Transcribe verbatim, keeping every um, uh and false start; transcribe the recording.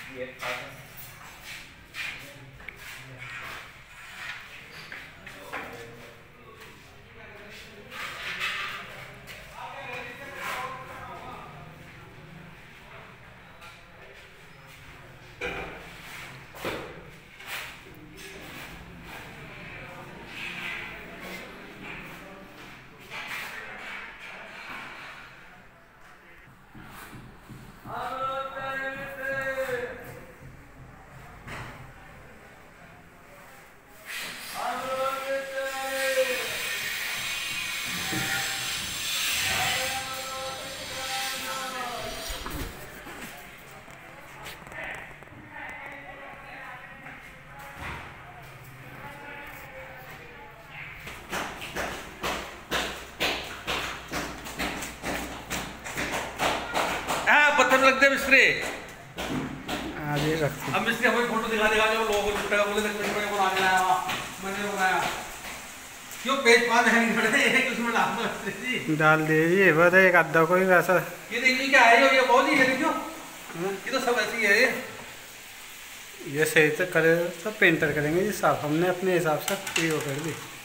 पत्थर लगते हैं मिस्त्री। आज ये रखते अब मिस्त्री हमें फोटो दिखा दिखा जो लोगों को लुटेगा बोले तक मिस्त्री को बनाने आया मैंने बनाया क्यों पेज पाद है नहीं खड़े एक उसमें डाल दो मिस्त्री जी डाल दीजिए बस एक आधा कोई वैसा। ये देखिए क्या है ये बहुत ही है देखियो ये तो सब ऐसी है ये ये सही से करे सब पेंटर करेंगे जी साहब हमने अपने हिसाब से फ्री वो कर दी।